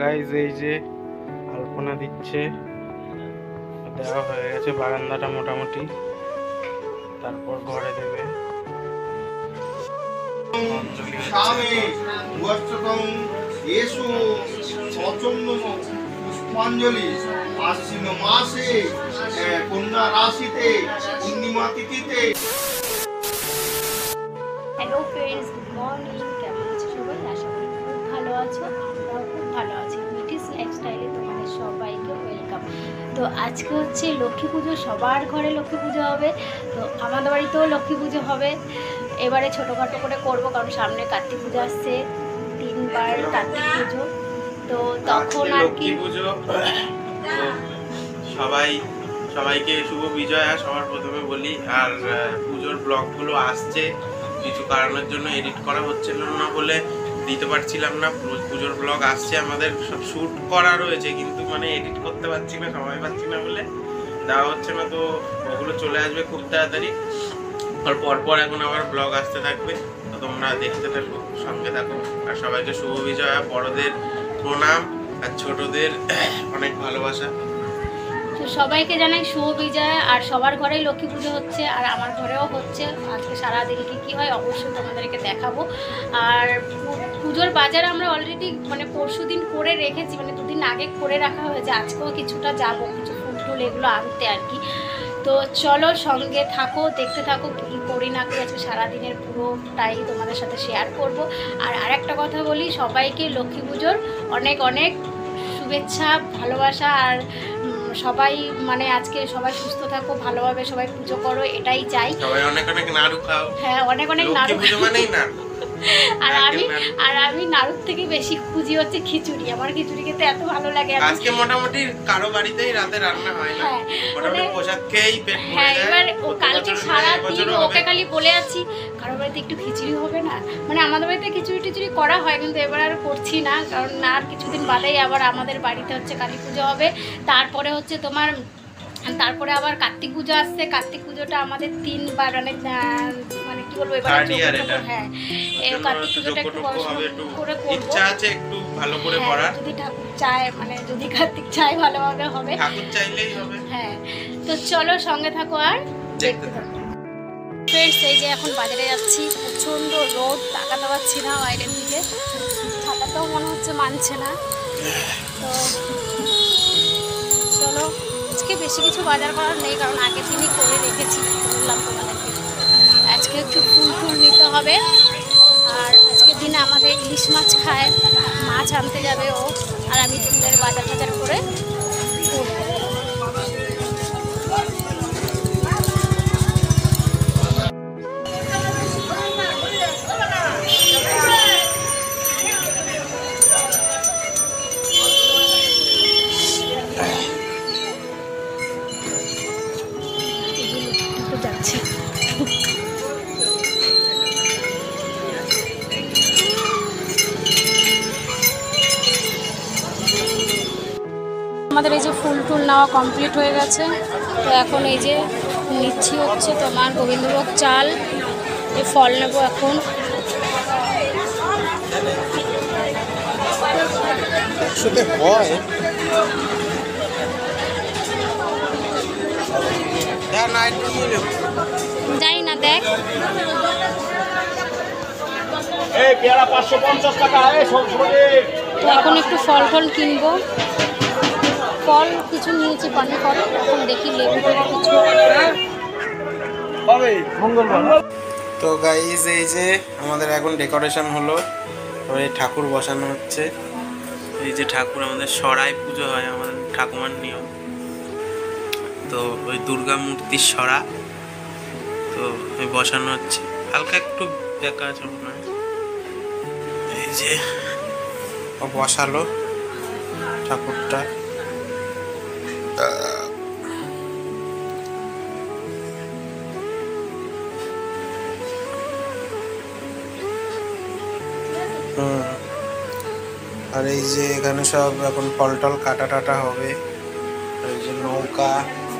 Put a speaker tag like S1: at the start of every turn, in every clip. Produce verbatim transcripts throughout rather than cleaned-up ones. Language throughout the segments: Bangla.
S1: গাইজ এই যে আলপনা দিচ্ছে, দেওয়া হয়ে গেছে বারান্দাটা মোটামুটি, তারপর ঘরে দেবে।
S2: পুষ্পাঞ্জলি আশ্বিন মাসে কন্যা রাশিতে পূর্ণিমা তিথিতে।
S3: Hello friends, good morning. কেমন আছো সবাই? আশা করি খুব ভালো আছো। আমরাও খুব ভালো আছি। ব্রিটিশ লাইফস্টাইলে তোমাদের সবাইকে ওয়েলকাম। তো আজকে হচ্ছে লক্ষ্মী পুজো, সবার ঘরে লক্ষ্মী পুজো হবে। তো আমাদের বাড়িতেও লক্ষ্মী পুজো হবে। এবারে ছোটোখাটো করে করবো, কারণ সামনে কার্তিক পুজো আসছে, তিনবার কার্তিক পুজো। তো তখন আর কি
S1: পুজো সবাই সবাইকে শুভ বিজয়া সবার প্রথমে বলি। আর পুজোর ব্লগগুলো আসছে, কিছু কারণের জন্য এডিট করা হচ্ছিল না বলে দিতে পারছিলাম না। পুজোর ব্লগ আসছে, আমাদের সব শ্যুট করা রয়েছে, কিন্তু মানে এডিট করতে পারছি না, সময় পাচ্ছি না বলে দেওয়া হচ্ছে না। তো ওগুলো চলে আসবে খুব তাড়াতাড়ি, আর পরপর এখন আবার ব্লগ আসতে থাকবে। তো তোমরা দেখতে থাকো, সঙ্গে থাকো। আর সবাইকে শুভ বিজয়া, বড়দের প্রণাম আর ছোটদের অনেক ভালোবাসা।
S3: তো সবাইকে জানাই শুভ বিজয়। আর সবার ঘরেই লক্ষ্মী পুজো হচ্ছে, আর আমার ঘরেও হচ্ছে। আজকে সারাদিন কি কী হয় অবশ্যই তোমাদেরকে দেখাবো। আর পুজোর বাজার আমরা অলরেডি মানে পরশু দিন করে রেখেছি, মানে দুদিন আগে করে রাখা হয়েছে। আজকেও কিছুটা যাবো, কিছু ফুল টুল এগুলো আনতে আর কি। তো চলো সঙ্গে থাকো, দেখতে থাকো কী করি না করি। আজকে সারাদিনের পুরোটাই তোমাদের সাথে শেয়ার করব। আর আরেকটা কথা বলি, সবাইকে লক্ষ্মী পুজোর অনেক অনেক শুভেচ্ছা, ভালোবাসা। আর সবাই মানে আজকে সবাই সুস্থ থাকো, ভালোভাবে সবাই পুজো করো, এটাই চাই।
S1: সবাই অনেক অনেক নাড়ু খাও।
S3: হ্যাঁ, অনেক অনেক নাড়ু।
S1: পুজো মানেই না।
S3: আর আমি আর আমি নাড়ুর থেকে বেশি খুঁজি হচ্ছে খিচুড়ি। আমার খিচুড়ি খেতে এত ভালো লাগে।
S1: আজকে মোটামুটি কারো বাড়িতেই রাতে রান্না হয় না, মোটামুটি পোশাক খেয়েই পেট ভরে যায়।
S3: হ্যাঁ, এবার ও কালকে সারা দিন ওকে খালি বলে আছি কারোর বাড়িতে একটু খিচুড়ি হবে না। মানে আমাদের বাড়িতে খিচুড়ি টিচুড়ি করা হয়, কিন্তু এবার আর করছি না, কারণ আর কিছুদিন বাদেই আবার আমাদের বাড়িতে হচ্ছে কালী পুজো হবে। তারপরে হচ্ছে তোমার তারপরে আবার কার্তিক পুজো আসছে। কার্তিক পুজোটা আমাদের তিনবার মানে মানে কি বলবো, এবার হ্যাঁ এই কার্তিক পুজোটা একটু করে করবো,
S1: ইচ্ছা আছে একটু ভালো করে করার।
S3: যদি ঠাকুর চায়, মানে যদি কার্তিক চায় ভালোভাবে হবে,
S1: ঠাকুর চাইলেই হবে।
S3: হ্যাঁ, তো চলো সঙ্গে থাকো আর দেখতে থাকো। ফ্রেন্ডস, এই যে এখন বাজারে যাচ্ছি, প্রচণ্ড রোদ, তাকাতে পারছি না বাইরের দিকে, ছাতাটাও মনে হচ্ছে মানছে না। তো চলো, আজকে বেশি কিছু বাজার করার নেই, কারণ আগের দিনই করে রেখেছি, বললাম তোমাদেরকে। আজকে একটু ফুল টুল নিতে হবে। আর আজকের দিনে আমাদের ইলিশ মাছ খায়, মাছ আনতে যাবে ও, আর আমি ফুলের বাজার বাজার করে করবো। যাচ্ছি আমাদের এই যে ফুল টুল নেওয়া কমপ্লিট হয়ে গেছে। তো এখন এই যে নিচ্ছি হচ্ছে তোমার গোবিন্দভোগ চাল, এই ফল নেবো এখন। যাই না, দেখ তো এখন একটু ফল ফল কিনবো। ফল কিছু নিয়েছি, পানি ফল। এখন দেখি লেবু কিছু।
S1: তো গাইজ এই যে আমাদের এখন ডেকোরেশন হলো, এই ঠাকুর বসানো হচ্ছে। এই যে ঠাকুর, আমাদের সরাই পুজো হয়, আমাদের ঠাকুমার নিয়ম। তো ওই দুর্গা মূর্তির সরা, তো ওই বসানো হচ্ছে। হালকা একটু দেখা আছে মনে হয়। এই যে ও বসালো ঠাকুরটা। হুম, আর এই যে এখানে সব এখন ফল টল কাটা টাটা হবে। এই যে নৌকা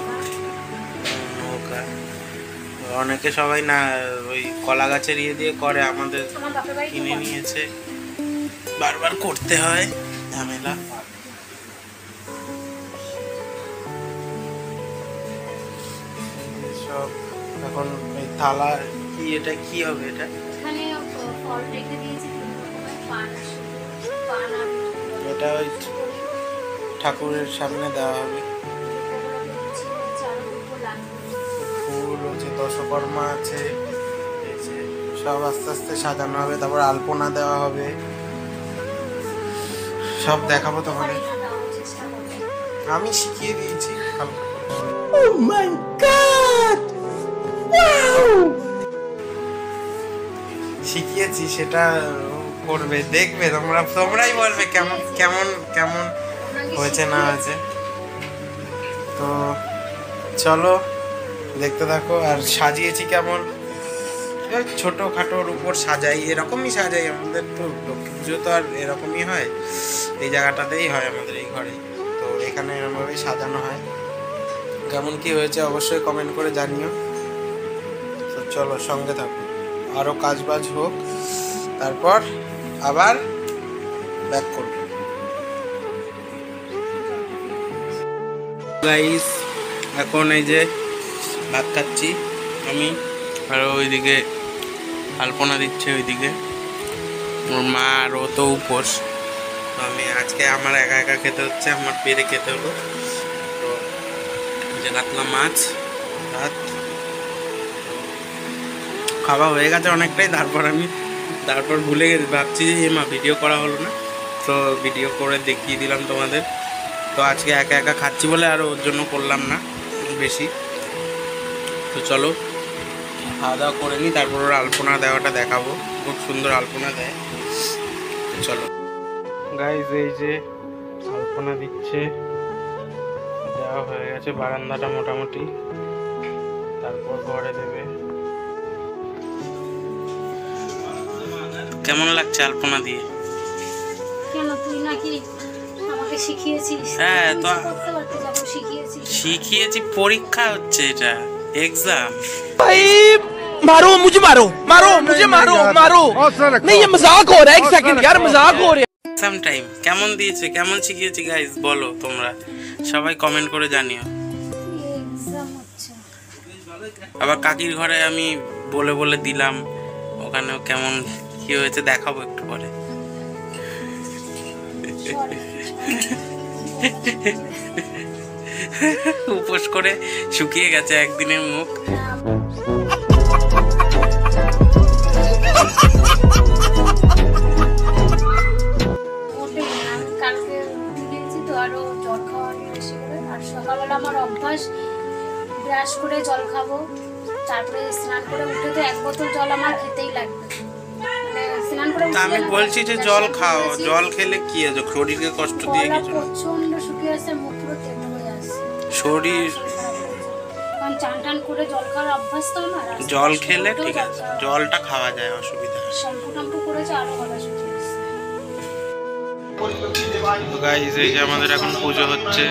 S1: নৌকা অনেকে সবাই না ওই কলা গাছের ইয়ে দিয়ে করে, আমাদের কিনে নিয়েছে, বারবার করতে হয়, ঝামেলা। সব এখন এই থালা কি, এটা কি হবে? এটা
S3: এখানে ফল রেখে দিয়েছি, তিন রকমের পান আছে, পান আর
S1: এটা ওই ঠাকুরের সামনে দেওয়া হবে। ফুল হচ্ছে, দশকর্মা আছে, এই যে সব আস্তে আস্তে সাজানো হবে। তারপর আলপনা দেওয়া হবে, সব দেখাবো তোমাদের। আমি শিখিয়ে দিয়েছি। Oh my God! Wow! শিখিয়েছি, সেটা করবে, দেখবে তোমরা, তোমরাই বলবে কেমন কেমন কেমন হয়েছে না হয়েছে। তো চলো দেখতে থাকো। আর সাজিয়েছি কেমন, ছোটো খাটোর উপর সাজাই, এরকমই সাজাই। আমাদের তো লক্ষ্মী পুজো তো আর এরকমই হয়, এই জায়গাটাতেই হয় আমাদের এই ঘরেই। তো এখানে এরকমভাবেই সাজানো হয়। কেমন কি হয়েছে অবশ্যই কমেন্ট করে জানিও। তো চলো সঙ্গে থাকো, আরও কাজ বাজ হোক, তারপর আবার ব্যাক করব। গাইস এখন এই যে ভাত খাচ্ছি আমি, আর ওইদিকে আলপনা দিচ্ছে ওইদিকে ওর মা, আর ও তো উপোস। তো আমি আজকে আমার একা একা খেতে হচ্ছে, আমার পেরে খেতে হলো। তো যে কাতলা মাছ, ভাত খাওয়া হয়ে গেছে অনেকটাই। তারপর আমি তারপর ভুলে গেছি, ভাবছি যে মা ভিডিও করা হলো না, তো ভিডিও করে দেখিয়ে দিলাম তোমাদের। তো আজকে একা একা খাচ্ছি বলে আর ওর জন্য করলাম না বেশি। তো চলো খাওয়া দাওয়া করে নিই, তারপর ওর আলপনা দেওয়াটা দেখাবো। খুব সুন্দর আলপনা দেয়। চলো গাইজ, এই যে আলপনা দিচ্ছে, দেওয়া হয়ে গেছে বারান্দাটা মোটামুটি, তারপর ঘরে দেবে। কেমন লাগছে আলপনা দিয়ে?
S3: কেন তুই নাকি আমাকে শিখিয়েছিস?
S1: হ্যাঁ তো
S3: করতে করতে যখন শিখিয়েছিস।
S1: শিখিয়েছি, পরীক্ষা হচ্ছে, এটা एग्जाम।
S4: भाई मारो मुझे, मारो मारो मुझे, मारो मारो नहीं, ये मजाक हो रहा है। एक सेकंड यार, मजाक हो रहा है।
S1: एग्जाम टाइम কেমন দিয়েছে, কেমন শিখিয়েছি গাইস বলো তোমরা, সবাই কমেন্ট করে জানিও।
S3: এক্সাম হচ্ছে।
S1: আবার কাকির ঘরে আমি বলে বলে দিলাম, ওখানেও কেমন কি হয়েছে দেখাবো একটু পরে। উপোস করে শুকিয়ে গেছে একদিনের মুখ।
S3: কালকে দিয়েছি তো, আরো জল খাওয়া বেশি করে। আর সকালবেলা আমার অভ্যাস ব্রাশ করে জল খাবো, তারপরে স্নান করে উঠে তো এক বোতল জল আমার খেতেই লাগবে। মানে স্নান করে
S1: তা আমি বলছি যে জল খাও, জল খেলে কি আছে, শরীরকে কষ্ট দিয়ে কিছু না।
S3: প্রচন্ড শুকিয়ে আসছে, মুখ পুরো তেতো হয়ে আসছে
S1: শরীর।
S3: কারণ চান টান করে জল খাওয়ার অভ্যাস তো আমার।
S1: জল খেলে ঠিক আছে, জলটা খাওয়া যায়, অসুবিধা নেই।
S3: শ্যাম্পু টাম্পু করেছে, আরো গলা শুকিয়ে আসছে।
S1: গাইস এই যে আমাদের এখন পুজো হচ্ছে।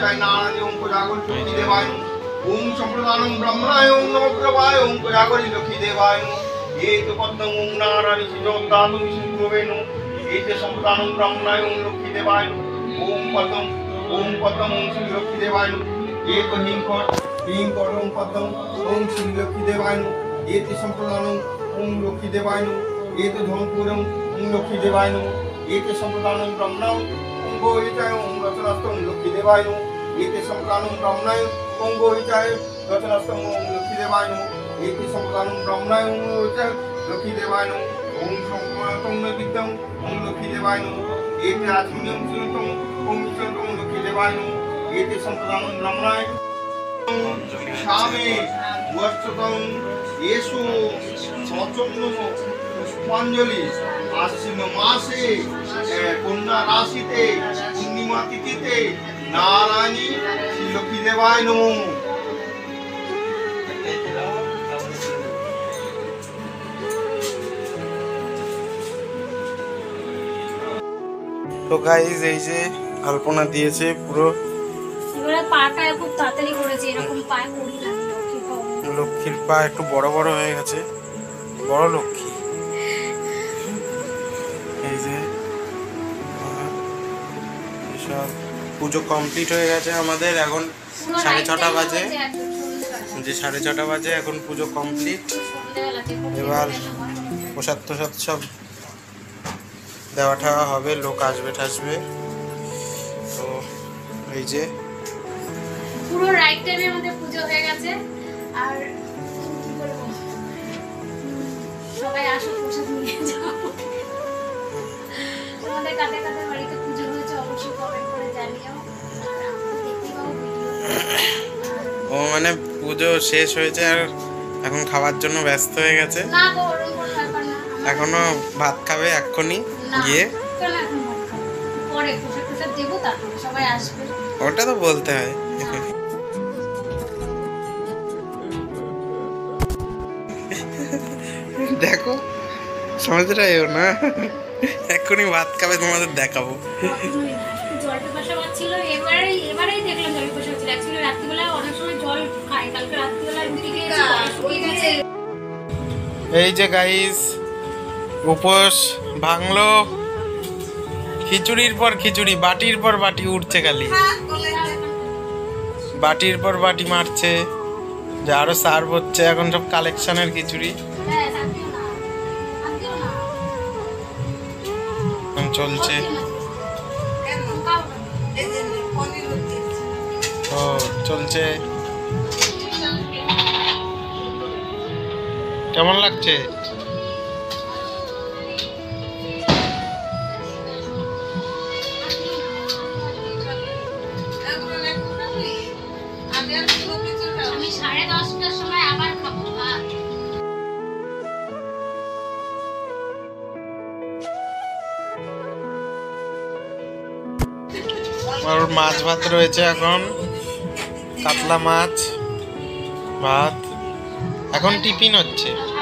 S2: ওম সম্প্রদানম ব্রহ্মণায় ওম নমঃ প্রভায় ওম কোজাগরি লক্ষ্মী দেবায় এত পদ্মং ওম নারায়ণ সিদ্ধদাতু বিষ্ণুবেন এতে সম্প্রদানম ব্রহ্মণায় ওম লক্ষ্মী দেবায় ওম পদ্মং ওম পদ্মং ওম শ্রী লক্ষ্মী দেবায় এত হিংকর হিংকর ওম পদ্মং ওম শ্রী লক্ষ্মী দেবায় এতে সম্প্রদানম ওম লক্ষ্মী দেবায় এত ধনপুরম ওম লক্ষ্মী দেবায় এতে সম্প্রদানম ব্রহ্মণায় ওম গোহিতায় ওম রচনাস্তম লক্ষ্মী দেবায় এতে সম্প্রদানম ব্রহ্মণায় ওম গোহিতায় রচনাস্তম ওম লক্ষ্মী দেবায় এতে সম্প্রদানম ব্রহ্মণায় ওম গোহিতায় লক্ষ্মী দেবায় ওম সম্প্রদানম বিদ্যং ওম লক্ষ্মী দেবায় এতে আজমিনম সুনতম ওম সুনতম লক্ষ্মী দেবায় এতে সম্প্রদানম ব্রহ্মণায় শামে বর্ষতং येषु সচন্ন পুষ্পাঞ্জলি আশ্বিন মাসে কন্যা রাশিতে পূর্ণিমা তিথিতে নারায়ণী শ্রী লক্ষ্মী দেবায় নমঃ।
S1: তো গাইস এই যে আলপনা দিয়েছে পুরো।
S3: এবারে পাটা খুব তাড়াতাড়ি করেছে, এরকম পায়ে করি না।
S1: লক্ষ্মীর পা একটু বড় বড় হয়ে গেছে, বড় লক্ষ্মী। এই যে সব পুজো কমপ্লিট হয়ে গেছে আমাদের, এখন সাড়ে ছটা বাজে। যে সাড়ে ছটা বাজে, এখন পুজো কমপ্লিট।
S3: সন্ধ্যেবেলা যে কোনো
S1: এবার
S3: সময়।
S1: প্রসাদ তোসাদ সব দেওয়া ঠাওয়া হবে, লোক আসবে টাসবে। তো এই যে
S3: পুরো রাইট টাইমে আমাদের পুজো হয়ে গেছে। আর কি বলবো, সবাই আসো প্রসাদ নিয়ে যাও। আমাদের কাদের কাদের বাড়িতে পুজো হয়েছে অবশ্যই কমেন্ট করে জানিও। আর আমরা দেখতে পাবো ভিডিও।
S1: ও মানে পুজো শেষ হয়েছে আর এখন খাওয়ার জন্য ব্যস্ত হয়ে গেছে।
S3: না গো, ওরকম কোনো ব্যাপার না। আমার-
S1: এখনো ভাত খাবে এক্ষুনি
S3: না,
S1: গিয়ে।
S3: কেন এখন ভাত খাবো? পরে প্রসাদ প্রসাদ দেবো, তারপরে সবাই আসবে।
S1: ওটা তো বলতে হয় এখনই। দেখো সমাজটা এও না, এক্ষুনি ভাত খাবে, তোমাদের দেখাবো।
S3: কখনোই না। একটু জল পিপাসা পাচ্ছিল, এবারেই এবারেই দেখলাম জল পিপাসা হচ্ছিল। অ্যাকচুয়ালি রাত্রিবেলা অনেক সময় জল খাই, কালকে রাত্রিবেলা এমনি খেয়েছি, গলা শুকিয়ে গেছে।
S1: এই যে গাইস, উপোস ভাঙলো, খিচুড়ির পর খিচুড়ি, বাটির পর বাটি উঠছে খালি, বাটির পর বাটি মারছে। যে আরো সার্ভ হচ্ছে এখন সব কালেকশনের খিচুড়ি
S3: হ্যাঁ, শান্তিও না, শান্তিও না।
S1: এখন চলছে। ও চলছে, কেমন লাগছে?
S3: আমি সাড়ে দশটার সময় আবার খাবো ভাত।
S1: আর মাছ ভাত রয়েছে এখন, কাতলা মাছ ভাত। এখন টিফিন হচ্ছে।